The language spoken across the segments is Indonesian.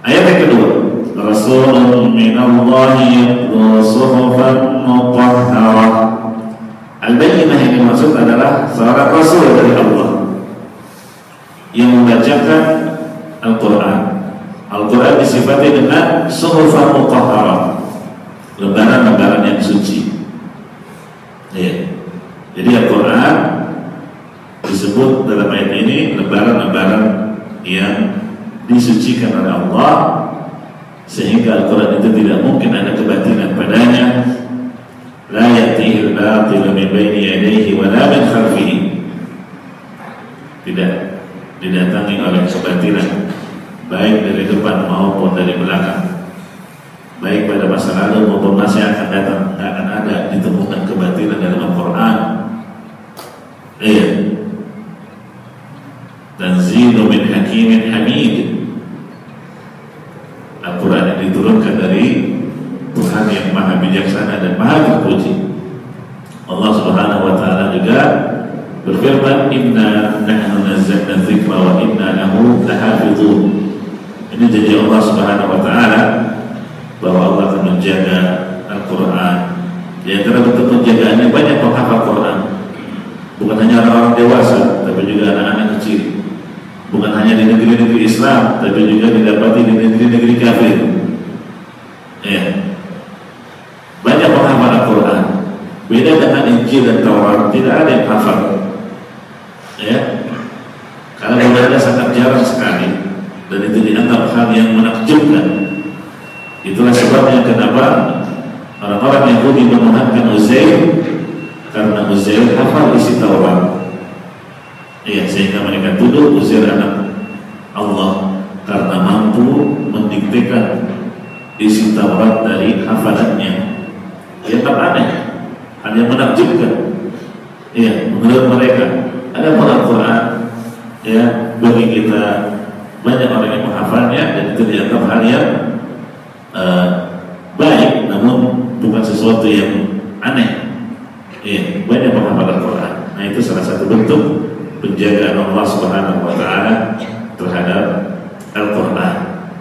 Ayat yang kedua, Rasulun minallahi yatlu suhufan mutahharah. Al-Bayyinah yang dimaksud adalah seorang Rasul dari Allah yang membacakan Al-Quran. Al-Quran disifati dengan suhufan mutahharah, lembaran-lembaran yang suci. Ya. Jadi Al-Quran disebut dalam ayat ini lembaran-lembaran yang disucikan oleh Allah, sehingga Al-Quran itu tidak mungkin ada kebatilan padanya. La ya'tihi al-batil min baini yadayhi wa la min khalfihi. Tidak didatangi oleh kebatilan baik dari depan maupun dari belakang, baik pada masa lalu maupun masa yang akan datang. Tidak akan ada ditemukan kebatilan dalam Al-Quran. Iya. Tanzilu min hakimin hamid. Al-Quran yang diturunkan dari Tuhan yang maha bijaksana dan maha terpuji. Allah Subhanahu wa ta'ala juga berfirman, inna nahnu nazzalna dzikra wa inna lahu lahafizun. Ini janji Allah Subhanahu wa ta'ala bahwa Allah akan menjaga Al-Quran. Di antara bentuk penjagaannya banyak penghafal Quran. Bukan hanya orang-orang dewasa, tapi juga anak-anak kecil. Bukan hanya di negeri-negeri Islam, tapi juga didapati di negeri-negeri kafir. Ya. Banyak penghafal Al-Quran. Beda dengan Injil dan Taurat, tidak ada yang hafal. Ya. Karena modalnya sangat jarang sekali, dan itu dianggap hal yang menakjubkan. Itulah sebabnya kenapa orang-orang Yahudi menuhankan Uzair, karena Uzair hafal isi Taurat. Iya, sehingga mereka tuduh Uzair anak Allah karena mampu mendiktekan isi Taurat dari hafalannya. Dia tak aneh, hal yang menakjubkan. Iya, menurut mereka ada Al-Quran, ya, bagi kita banyak orang yang menghafalnya dan itu dianggap hal yang baik, namun bukan sesuatu yang aneh. Iya, banyak menghafal Al-Quran. Nah, itu salah satu bentuk penjagaan Allah Subhanahu wa ta'ala terhadap Al-Quran.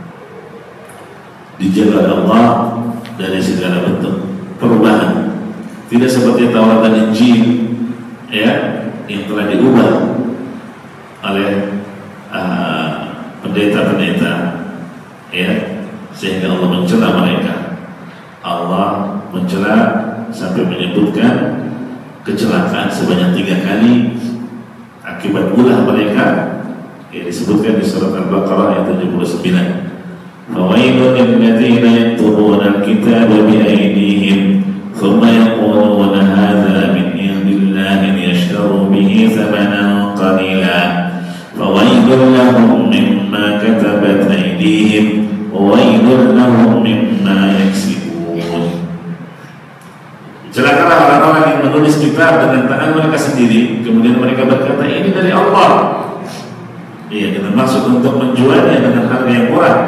Dijaga Allah dari segala bentuk perubahan. Tidak seperti Taurat dan Injil, ya, yang telah diubah oleh pendeta-pendeta, ya, sehingga Allah mencela mereka. Allah mencela sampai menyebutkan kecelakaan sebanyak 3 kali akibat ulah mereka, yang disebutkan di surat Al-Baqarah ayat 79. Fawailun lil ladzina yaktubuna al-kitaba bi aydihim thumma yaquluna hadza min indillahi liyashtaru bihi thamanan qalila fawailun lahum mimma katabat aydihim wa wailun lahum mimma yaksibun. Celakalah orang-orang yang menulis kitab dengan tangan mereka sendiri, kemudian mereka berkata ini dari Allah. Iya, dengan maksud untuk menjualnya dengan harga yang murah.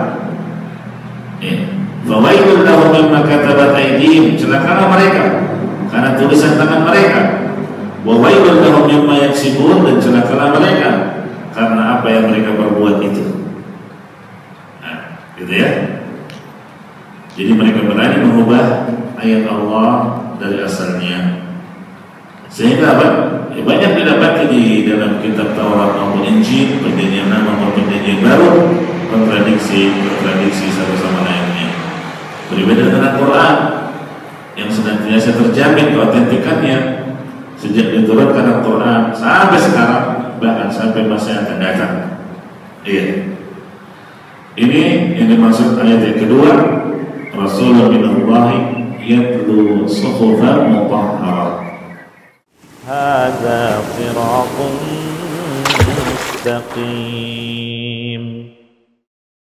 Fawailun lahum mimma katabat aydihim, celakalah mereka karena tulisan tangan mereka. Wa wailun lahum mimma yaksibun, dan celakalah mereka karena apa yang mereka perbuat itu. Nah, gitu ya. Jadi mereka berani mengubah ayat Allah dari asalnya, sehingga apa? Ya, banyak didapati di dalam kitab Taurat maupun Injil, perjanjian lama maupun perjanjian baru, kontradiksi satu sama lainnya. Berbeda dengan Al-Quran yang senantiasa terjamin keautentikannya sejak diturunkan Al-Quran sampai sekarang, bahkan sampai masa yang akan datang. Iya. Ini yang dimaksud ayat yang kedua, Rasulullah minallahi yatlu suhufan mutahharah. Hadza siratun mustaqim.